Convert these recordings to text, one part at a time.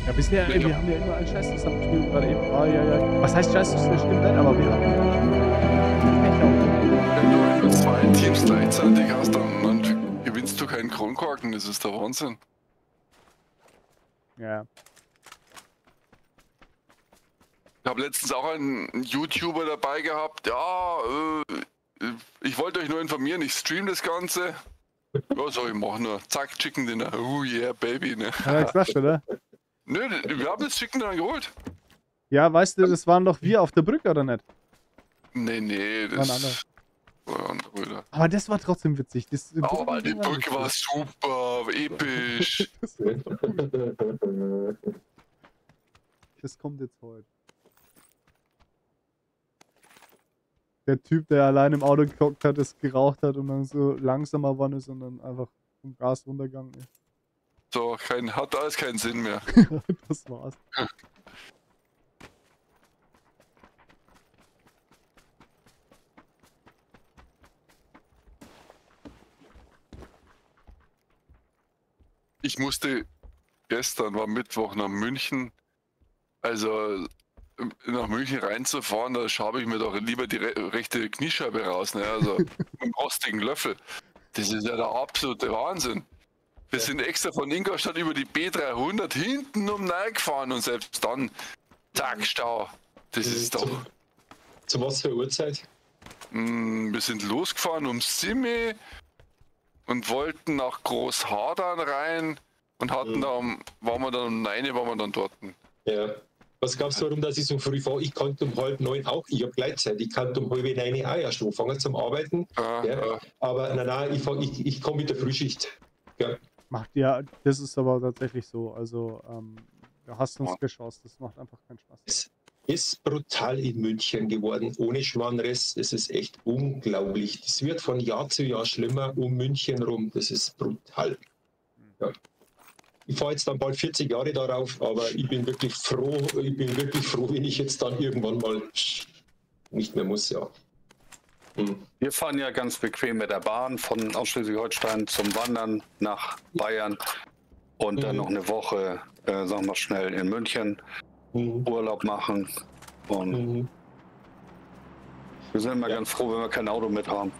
Ja, bisher, ey, wir haben ja immer einen Scheiß zusammengespielt, gerade eben. Ah, ja, ja. Was heißt Scheiß, das stimmt nicht, aber wir hatten Wenn du zwei Teams gleichzeitig hast, dann gewinnst du keinen Kronkorken, das ist der Wahnsinn. Ja. Ich habe letztens auch einen YouTuber dabei gehabt, ja, ich wollte euch nur informieren, ich stream das Ganze. Ja, so, ich mach nur, zack, Chicken Dinner, oh yeah, Baby, ne. Hat er gesagt, oder? Nö, wir haben das Chicken Dinner geholt. Ja, weißt du, das waren doch wir auf der Brücke, oder nicht? Nee, War ein das war andere Brüder. Aber das war trotzdem witzig. Das, Aber die Brücke war super, episch. Das kommt jetzt heute. Der Typ, der allein im Auto gehockt hat, das geraucht hat und dann so langsamer geworden ist und dann einfach vom Gas runtergegangen ist. So, hat alles keinen Sinn mehr. Das war's. Ich musste gestern, war Mittwoch, nach München. Also nach München reinzufahren, da schabe ich mir doch lieber die rechte Kniescheibe raus, ne? Also mit einem rostigen Löffel. Das ist ja der absolute Wahnsinn. Wir sind extra von Ingolstadt über die B300 hinten gefahren und selbst dann, zack, Stau. Das ist doch... Zu was für Uhrzeit? Wir sind losgefahren um Simme und wollten nach Großhadern rein und hatten dann, waren wir dann um 9 waren wir dann dort. Ja. Was glaubst du, warum dass ich so früh fahre? Ich konnte um 8:30 auch, ich habe Gleitzeit, ich konnte um 8:30 auch erst anfangen zum Arbeiten. Ja. Aber nein, ich komme mit der Frühschicht. Ja. Macht ja, das ist aber tatsächlich so. Also, du hast uns geschossen, das macht einfach keinen Spaß. Es ist brutal in München geworden, ohne Schmarrnrest. Es ist echt unglaublich. Das wird von Jahr zu Jahr schlimmer um München rum. Das ist brutal. Ja. Ich fahre jetzt dann bald 40 Jahre darauf, aber ich bin wirklich froh, wenn ich jetzt dann irgendwann mal nicht mehr muss, ja. Wir fahren ja ganz bequem mit der Bahn von aus Schleswig-Holstein zum Wandern nach Bayern und dann noch eine Woche, sagen wir schnell, in München Urlaub machen. Und wir sind immer ganz froh, wenn wir kein Auto mit haben.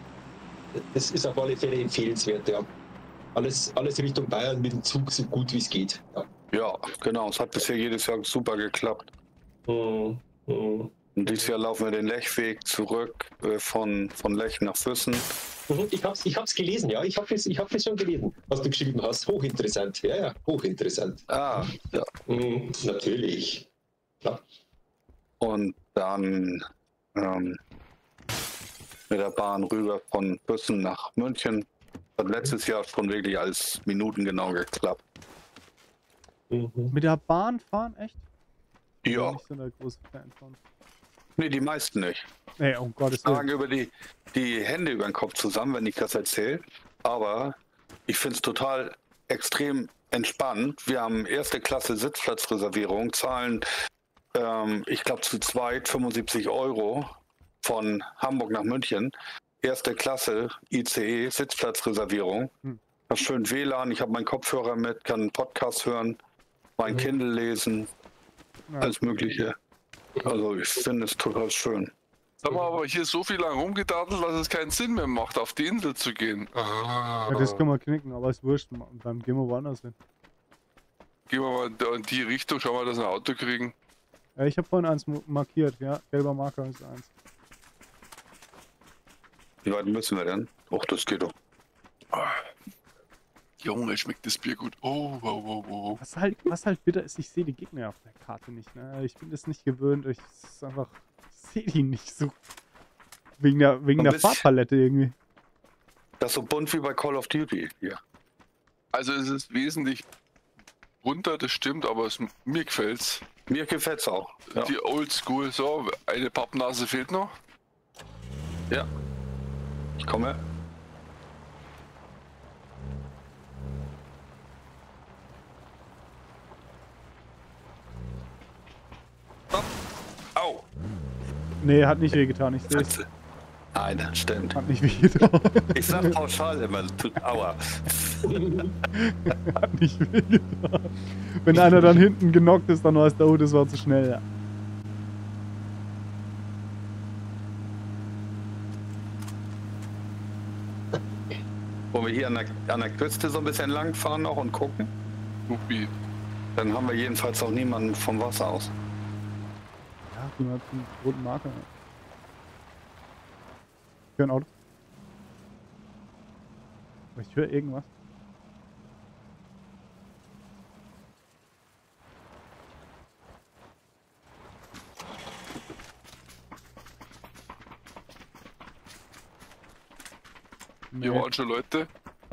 Das ist auf alle Fälle empfehlenswert, ja. Alles Richtung Bayern mit dem Zug so gut wie es geht. Ja, genau. Es hat bisher jedes Jahr super geklappt. Und dieses Jahr laufen wir den Lechweg zurück von Lech nach Füssen. Ich hab's gelesen, ja. Ich hab das schon gelesen, was du geschrieben hast. Hochinteressant. Ja, hochinteressant. Ah, ja. Natürlich. Klar. Und dann mit der Bahn rüber von Füssen nach München. Hat letztes Jahr schon wirklich alles minutengenau geklappt. Mit der Bahn fahren, echt? Ich bin Ja. nicht so der große Fan von. Nee, die meisten nicht. Nee, um Gottes Sagen Willen. über die Hände über den Kopf zusammen, wenn ich das erzähle. Aber ich finde es total extrem entspannt. Wir haben erste Klasse Sitzplatzreservierung, zahlen, ich glaube zu zweit 75 € von Hamburg nach München. Erste Klasse ICE Sitzplatzreservierung. Hab schön WLAN, ich habe meinen Kopfhörer mit, kann einen Podcast hören, mein Kindle lesen, alles Mögliche. Also ich finde es total schön. Haben wir aber hier so viel lang rumgedattelt, dass es keinen Sinn mehr macht, auf die Insel zu gehen. Ja, das können wir knicken, aber ist wurscht. Dann gehen wir woanders hin. Gehen wir mal in die Richtung, schauen wir, dass wir ein Auto kriegen. Ja, ich habe vorhin eins markiert, ja. Gelber Marker ist eins. Wie weit müssen wir denn? Och, das geht doch. Junge, schmeckt das Bier gut. Oh, wow, wow, wow. Was halt bitter ist, ich sehe die Gegner auf der Karte nicht. Ne? Ich bin das nicht gewöhnt. Ich sehe die nicht so. Wegen der Farbpalette irgendwie. Das ist so bunt wie bei Call of Duty hier. Also es ist wesentlich bunter, das stimmt, aber mir gefällt's. Mir gefällt's auch. Ja. Die Oldschool, so, eine Pappnase fehlt noch. Ja. Ich komme. Au! Nee, hat nicht wehgetan, ich sehe es. Nein, stimmt. Hat nicht wehgetan. Ich sag pauschal immer, aua. Hat nicht wehgetan. Wenn einer dann hinten genockt ist, dann weißt du, oh, das war zu schnell. Ja. Wollen wir hier an der Küste so ein bisschen lang fahren noch und gucken? Supi. Dann haben wir jedenfalls auch niemanden vom Wasser aus. Ja, gehen wir zum roten Marker. Ich höre ein Auto. Aber ich höre irgendwas. Hier waren schon Leute.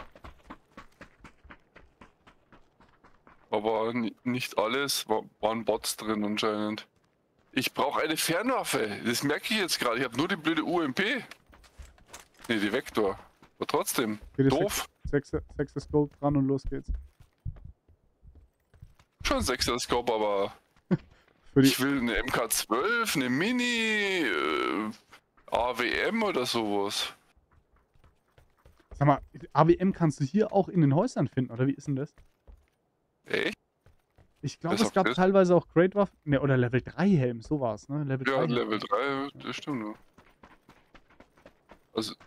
Aber nicht alles, waren Bots drin anscheinend. Ich brauche eine Fernwaffe, das merke ich jetzt gerade. Ich habe nur die blöde UMP. Ne, die Vektor. Aber trotzdem, Bitte doof. 6er Scope dran und los geht's. Schon 6er Scope, aber Für die ich will eine MK12, eine Mini, AWM oder sowas. Sag mal, AWM kannst du hier auch in den Häusern finden, oder wie ist denn das? Echt? Ich glaube, Das es gab das? teilweise auch Great-Waffen. Ne, oder Level 3 Helm, so war's, ne? Level Ja, 3 Helm. Level 3, das stimmt nur. Also,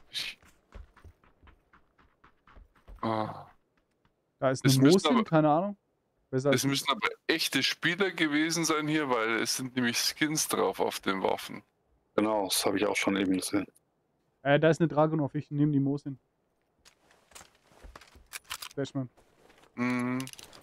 Da ist Es eine müssen Mosin, aber- keine Ahnung. Besser es als müssen aber echte Spieler gewesen sein hier, weil es sind nämlich Skins drauf auf den Waffen. Genau, das habe ich auch schon eben gesehen. Da ist eine Dragunov, ich nehme die Mosin. Flashman. Hm,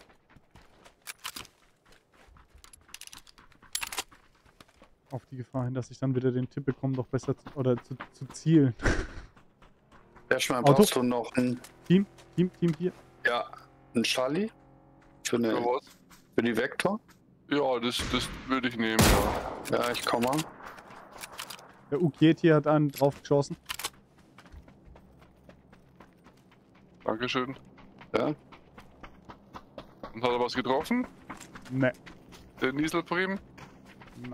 Auf die Gefahr hin, dass ich dann wieder den Tipp bekomme, doch besser zu zielen. Erstmal Auto? brauchst du noch ein, Team hier. ja, ein Charlie für, ja, was? für die Vektor. Ja, das würde ich nehmen, ja. Ja, ich komme mal. Der Ukiet hier hat einen drauf geschossen. Dankeschön. Ja. Und hat er was getroffen? Ne, Der Nieselprim? na.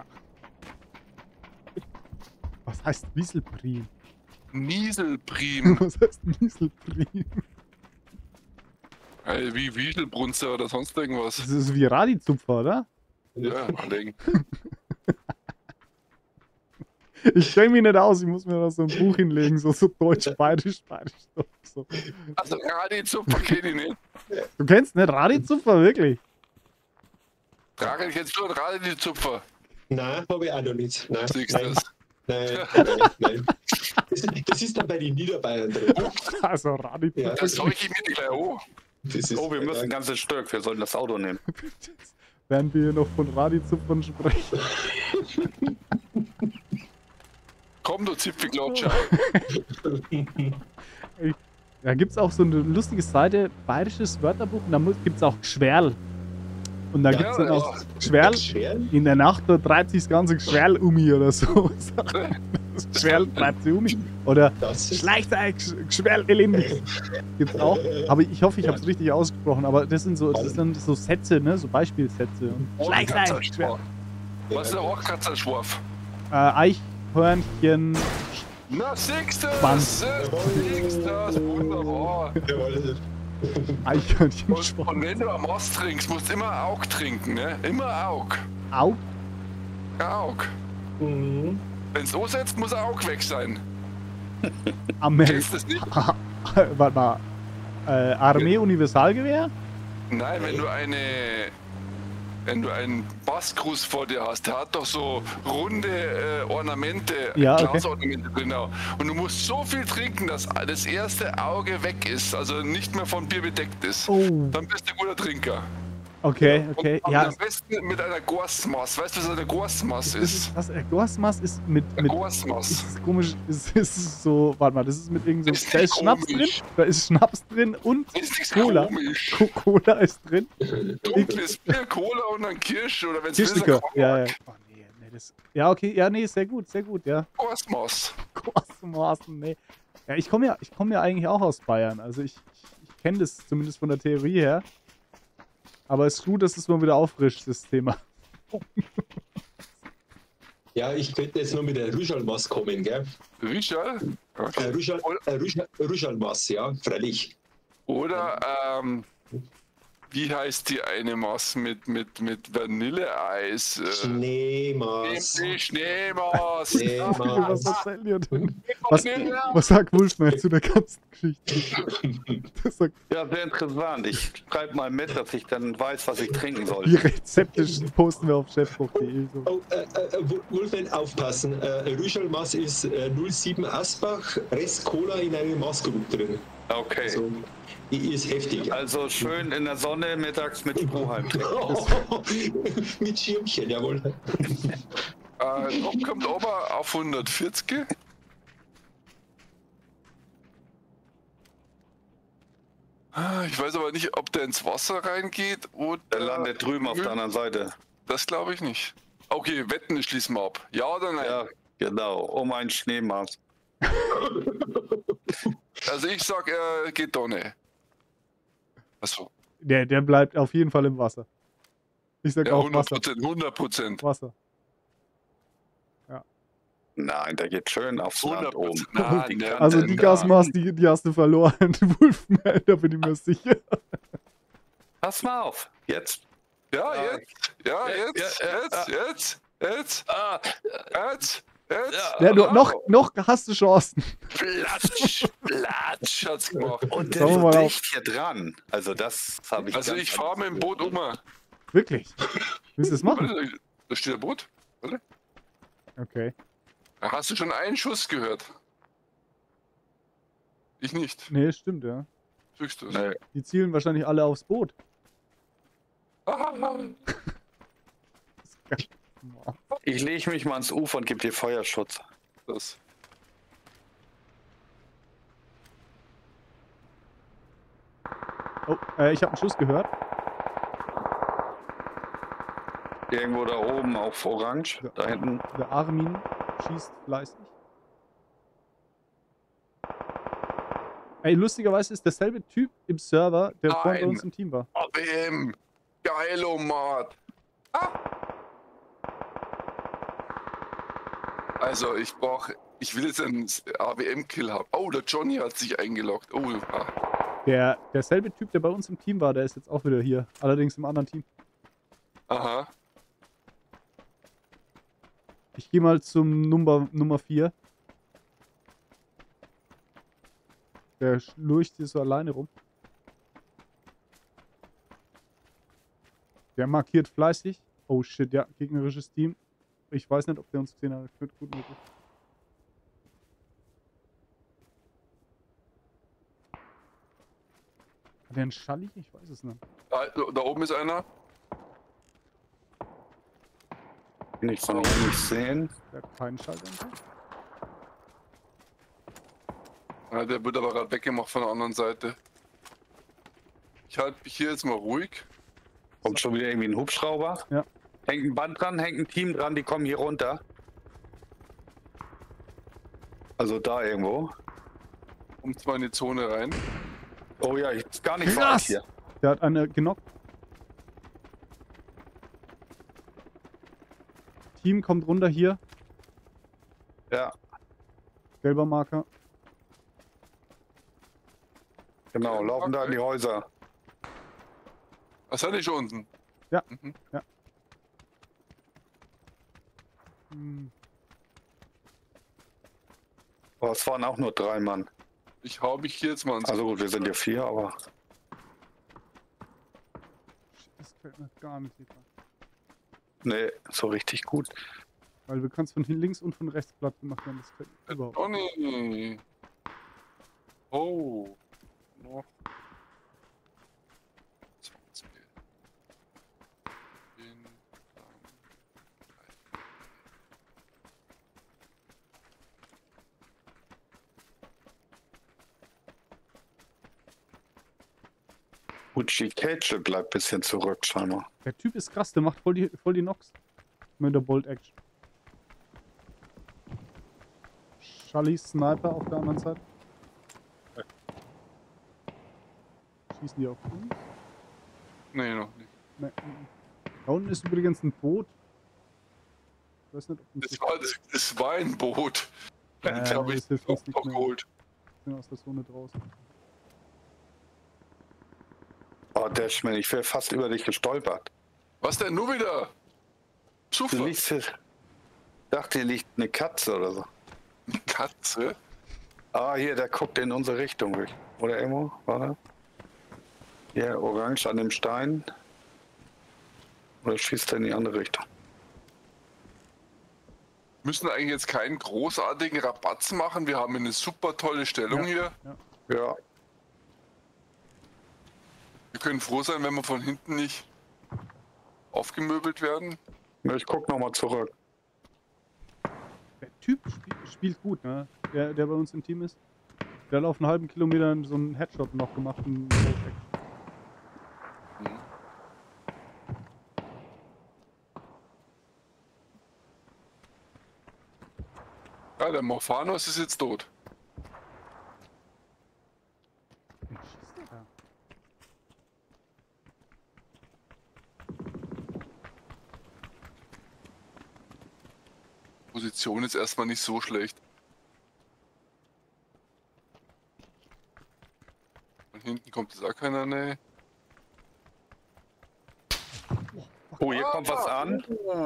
Was heißt Wieselprim? Nieselprim. Was heißt Wieselprim? Ey, wie Wieselbrunster oder sonst irgendwas. Das ist wie Radizupfer, oder? Ja, überlegen. Ich kenne mich nicht aus, ich muss mir da so ein Buch hinlegen, so deutsch, bayerisch, so. Also gerade die Zupfer kenne ich nicht. Du kennst nicht Radizupfer, wirklich? Trage ich jetzt nur gerade die Zupfer. Nein, habe ich auch noch nicht. Nein, Siehst du nein, das? nein. Das ist dann bei den Niederbayern drin. Also Radizupfer. Ja. Das soll ich mir nicht gleich an. Das ist, Oh, wir müssen ein ganzes Stück, wir sollten das Auto nehmen. Während wir hier noch von Radizupfern sprechen. Komm, du Zipfelklatscher. Da gibt es auch so eine lustige Seite, bayerisches Wörterbuch, und da gibt es auch Gschwerl. Und da Ja, gibt es dann ja. auch Gschwerl. Schweren? In der Nacht, da dreht sich das ganze Gschwerl um mich oder so. Das Gschwerl dreht sich um mich. Oder Das ist schleicht ein Gschwerl elendig. Gibt's auch. Aber ich hoffe, ich habe es richtig ausgesprochen. Aber das sind dann so Sätze, ne? So Beispielsätze. Und schleicht ein Gschwerl. Was ist der Hochkatzelschwarf? Eichhörnchen. Na, siehst du Schwanz. das? Siehst du das? Wunderbar. Jawohl. Eichhörnchen Und wenn du am Ost trinkst, musst du immer Aug trinken, ne? Immer Aug. Au. Aug. Mhm. Wenn es so setzt, muss Aug weg sein. Amerika. Kennst du das nicht? Warte mal. Armee Universalgewehr? Nein, wenn du einen Bassgruß vor dir hast, der hat doch so runde Ornamente, Ja, okay. Glasornamente drin. Auch. Und du musst so viel trinken, dass das erste Auge weg ist, also nicht mehr von Bier bedeckt ist. Oh. Dann bist du ein guter Trinker. Okay. Und Ja. am besten mit einer Gorsmaß. Weißt du, was eine Gorsmaß ist? Was? Gorsmaß ist mit. Gorsmaß. Ist komisch. Ist so. Warte mal, das ist mit irgendeinem. Ist Da nicht ist Schnaps komisch. drin. Da ist Schnaps drin und Ist nichts Cola. komisch. Cola ist drin. Dunkles Bier, Cola und dann Kirsch oder wenn es Kirschlikör. Ja, ja. Oh, nee, das. Ja, okay. Ja, nee, sehr gut, ja. Gorsmaß. Gorsmaß, nee. Ja, ich komme ja eigentlich auch aus Bayern. Also ich kenne das zumindest von der Theorie her. Aber es ist gut, dass es mal wieder auffrischt, das Thema. Ja, ich könnte jetzt nur mit der Rüschalmaß kommen, gell? Richard? Okay. Rüschalmaß, ja, freilich. Oder, wie heißt die eine Maß mit Vanilleeis? Schneemaß. Schneemaß. Schneemaß. Was erzählen ihr denn? Vanille. Was sagt Wolfman zu der ganzen Geschichte? Das sagt, Ja, sehr interessant. Ich schreibe mal mit, dass ich dann weiß, was ich trinken soll. die Rezepte posten wir auf chefkoch.de. So. Oh, Wolfman, aufpassen. Rüschalmaß ist 07 Asbach, Rest Cola in einem Maßkrug drin. Okay. Also, die ist heftig. Also schön in der Sonne mittags mit Strohhalm trinken. Mit Schirmchen, jawohl. Noch kommt aber auf 140. Ich weiß aber nicht, ob der ins Wasser reingeht oder... Der landet drüben auf der anderen Seite. Das glaube ich nicht. Okay, Wetten schließen wir ab. Ja oder nein? Ja, genau. Um ein Schneemaß. Also ich sag, er geht doch nicht. Achso. Der bleibt auf jeden Fall im Wasser. Ich sag Ja, auch Wasser. 100%. Wasser. Nein, der geht schön aufs Land 100%. oben. Nein, Die der- Kante Also die Ja. Gasmaß, die hast du verloren. Wolfman, da bin ich mir sicher. Pass mal auf. Jetzt. Ja, Ja. jetzt. Ja, jetzt. Jetzt. Ah, Ja, noch hast du Chancen. Platsch. Platsch hat's gemacht. und Schauen wir der mal ist auf. dicht hier dran. Also das habe ich. Also ganz ich fahre mit dem Boot um. Wirklich? Willst du das machen? Warte, da steht ein Boot. Okay. Hast du schon einen Schuss gehört? Ich nicht. Nee, stimmt, ja. Höchstens. Nee. Die zielen wahrscheinlich alle aufs Boot. Ich lege mich mal ans Ufer und gebe dir Feuerschutz. Das. Oh, ich habe einen Schuss gehört. Irgendwo da oben auf Orange. Ja. Da hinten. Der Armin schießt fleißig. Ey, lustigerweise ist derselbe Typ im Server, der vorhin bei Nein. uns im Team war. AWM. Geilomat. Also ich will jetzt einen AWM-Kill haben. Oh, der Johnny hat sich eingeloggt. Oh, Derselbe Typ, der bei uns im Team war, der ist jetzt auch wieder hier. Allerdings im anderen Team. aha. Ich gehe mal zum Nummer 4. Der lurcht hier so alleine rum. Der markiert fleißig. Oh shit, ja, gegnerisches Team. Ich weiß nicht, ob der uns gesehen hat. Könnte gut möglich. Hat der einen Schalli? Ich weiß es nicht. Da oben ist einer. Kann ich von hier nicht sehen. Der hat keinen Schalldämpfer. Ja, der wird aber gerade weggemacht von der anderen Seite. Ich halte mich hier jetzt mal ruhig. Kommt schon wieder irgendwie ein Hubschrauber. Ja. Hängt ein Band dran, hängt ein Team dran, die kommen hier runter. Also da irgendwo. Kommt zwar in die Zone rein. Oh ja, ist gar nicht Krass! weit hier. Der hat eine genockt. Team kommt runter hier. Ja, Gelber Marker. genau, laufen da in die Häuser. Was hat ich schon unten? Ja. Mhm. Ja. Hm. Aber es waren auch nur 3 Mann. Ich hau mich hier jetzt mal ins... Also gut, wir sind ja 4, aber Das fällt mir gar nicht wieder. nee, so richtig gut. Weil du kannst von links und von rechts platt gemacht werden. Das fällt mir überhaupt nicht. Johnny. Oh. Noch. 20. Uchi Cage bleibt ein bisschen zurück, scheinbar. Der Typ ist krass, der macht voll die Knocks. Mit der Bolt Action. Charlie Sniper auf der anderen Seite. Schießen die auf uns? Nee, noch nicht. Nee. Da unten ist übrigens ein Boot. weiß nicht, ob Das war ein Boot. Das habe ich das hilft uns auch nicht mehr. geholt. Ich bin aus der Zone draußen. Oh, Dashman, ich wäre fast über dich gestolpert. Was denn? Nur wieder? Du Zufall. liegst hier. Ich dachte, hier liegt eine Katze oder so. Eine Katze? Ah, hier, der guckt in unsere Richtung. Oder irgendwo? Warte. Hier, orange an dem Stein. Oder schießt er in die andere Richtung? Müssen eigentlich jetzt keinen großartigen Rabatz machen. Wir haben eine super tolle Stellung hier. Ja. Wir können froh sein, wenn wir von hinten nicht aufgemöbelt werden. Ich guck nochmal zurück. Der Typ spielt gut, ne? Der bei uns im Team ist. Der hat auf einen halben Kilometer so einen Headshot noch gemacht. Ja, der Morphanos ist jetzt tot. Wen schießt der da? Position ist erstmal nicht so schlecht. Von hinten kommt jetzt auch keiner, ne? Oh, hier kommt was an.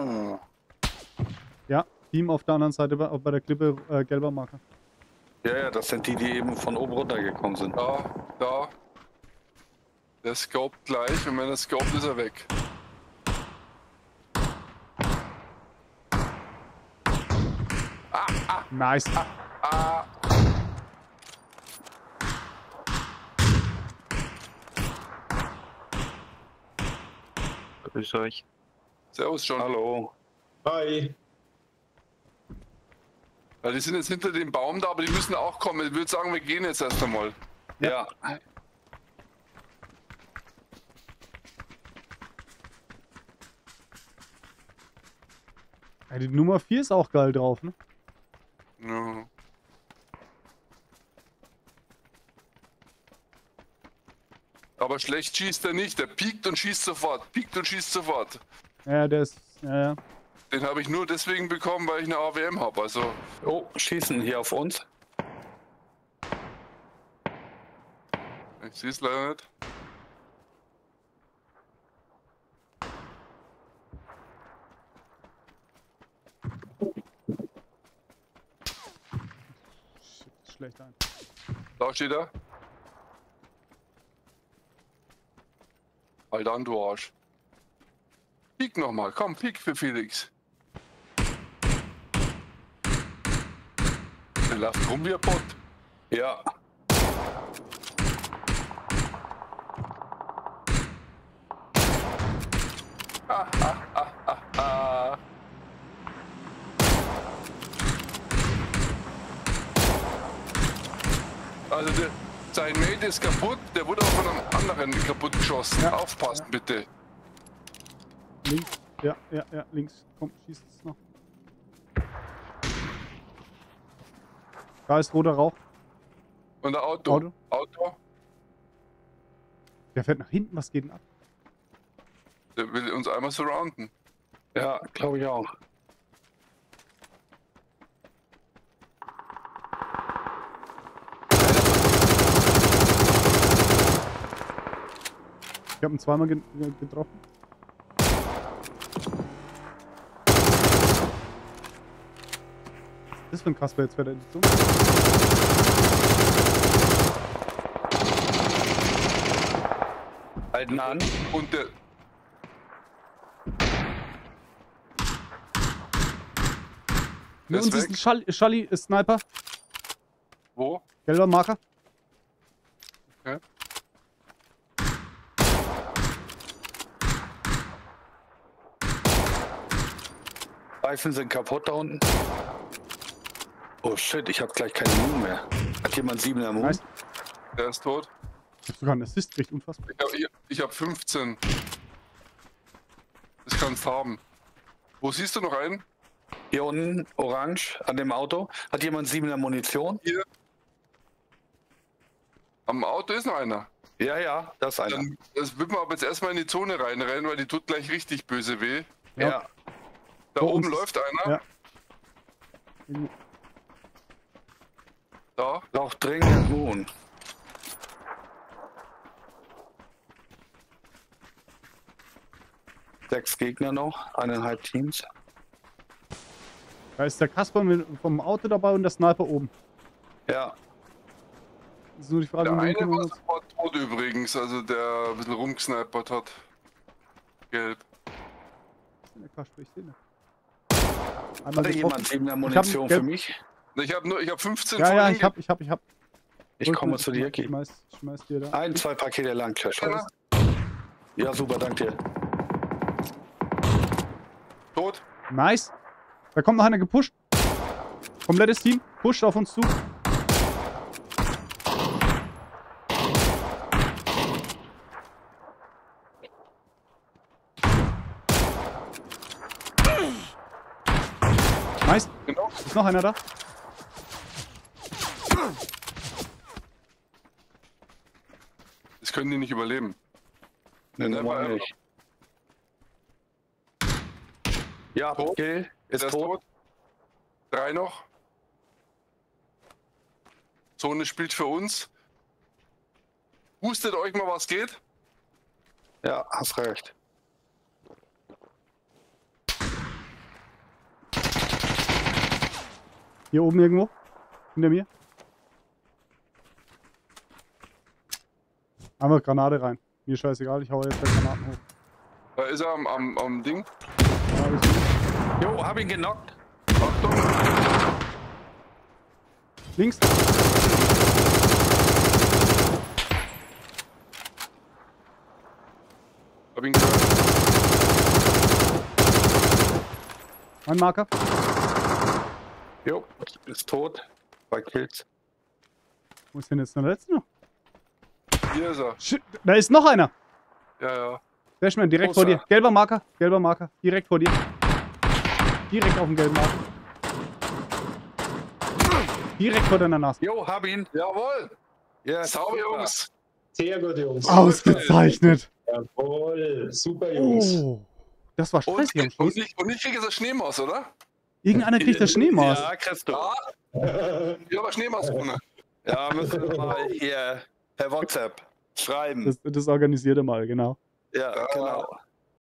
Ja, Team auf der anderen Seite bei der Klippe, gelber Marker. Ja, das sind die eben von oben runtergekommen sind. Da. Der scoped gleich und wenn er scoped, ist er weg. Nice. Grüß euch. Servus schon. Hallo. Hi. Ja, die sind jetzt hinter dem Baum da, aber die müssen auch kommen. Ich würde sagen, wir gehen jetzt erst einmal. Ja. Ja, die Nummer 4 ist auch geil drauf, ne? Ja. Aber schlecht schießt er nicht. Der piekt und schießt sofort. Piekt und schießt sofort. Ja, der ist. Ja. Den habe ich nur deswegen bekommen, weil ich eine AWM habe. Also Oh, schießen hier auf uns. ich sehe es leider nicht. Shit, schlecht ein. Da steht er. Alter, an, du Arsch. Piek nochmal. Komm, piek für Felix. Der läuft rum wie ein Bot. Ja. Also sein Mate ist kaputt, der wurde auch von einem anderen kaputt geschossen. Ja. Aufpassen bitte. Links. Ja, links. Komm, schießt es noch. Da ist roter Rauch. Und der Auto. Auto. Der fährt nach hinten, was geht denn ab? Der will uns einmal surrounden. Ja, glaube ich auch. Ich habe ihn zweimal getroffen. Was ist das für ein Kasper jetzt bei der Edition? Halten an. Und der. Der Und ist diesen weg. Schalli ist Sniper. Wo? Gelber Marker. Okay. Reifen sind kaputt da unten. Oh shit, ich habe gleich keine Moon mehr. Hat jemand 7er Moon? Nice. Der ist tot. Ich hab sogar einen Assist gekriegt, unfassbar. Ich hab 15. Das kann Farben. Wo siehst du noch einen? Hier unten, orange, an dem Auto. Hat jemand 7er Munition? Hier. Am Auto ist noch einer. Ja, das ist einer. Dann das wird man aber jetzt erstmal in die Zone reinrennen, weil die tut gleich richtig böse weh. Ja. Da Vor oben uns. läuft einer. Ja. Irgendwo. Da. Doch dringend Moon. Sechs Gegner noch, 1,5 Teams. Da ist der Kasper vom Auto dabei und der Sniper oben. Ja, Das ist nur die Frage, Der um wen eine kümmern wir war uns. sofort tot übrigens, also der ein bisschen rumgesnipert hat. Gelb. Der Kasper, ich sehe nicht. Einmal hatte getroffen. jemand 7er Munition gelb- für mich? Ich habe 15 Ja, voll ja, hinge- ich hab. Ich komme zu dir, Ich Ki. schmeiß dir da. 1, 2 Pakete lang, Einer Ja, super, danke dir. tot. Nice. Da kommt noch einer gepusht. Komplettes Team. Pusht auf uns zu. Nice. Genau. Ist noch einer da? Das können die nicht überleben. Ne, Never Nummer ever. nicht. Ja, Tot. Kill, ist Der ist tot. tot. 3 noch. Zone spielt für uns. Hustet euch mal, was geht. Ja, hast recht. Hier oben irgendwo. Hinter mir. Einmal Granate rein. Mir scheißegal, ich hau jetzt gleich Granaten hoch. Da ist er am Ding. Ja, hab ich. Jo, hab ihn genockt. Achtung. Links. Hab ihn gehört. Mein Marker. Jo, ist tot. 2 Kills. Wo ist denn jetzt der letzte noch? Hier ist er. Shit, da ist noch einer. Ja, ja. Dashman, direkt Wo vor ist dir. er? Gelber Marker. Gelber Marker. Direkt vor dir. Direkt auf dem gelben Marker. Direkt vor deiner Nase. Jo, hab ihn. Jawohl. Ja, Sauber, super. Jungs. Sehr gut, Jungs. Ausgezeichnet. Jawohl. Super, Jungs. Oh. Das war Und, stressig am Schluss. und ich kriege das Schneemaus, oder? Irgendeiner kriegt das Schneemaus. Ja, kriegst du. Ja, ja aber Schneemaus ohne. Ja, müssen wir mal hier per WhatsApp schreiben. Das organisiert er mal, genau. Ja, genau.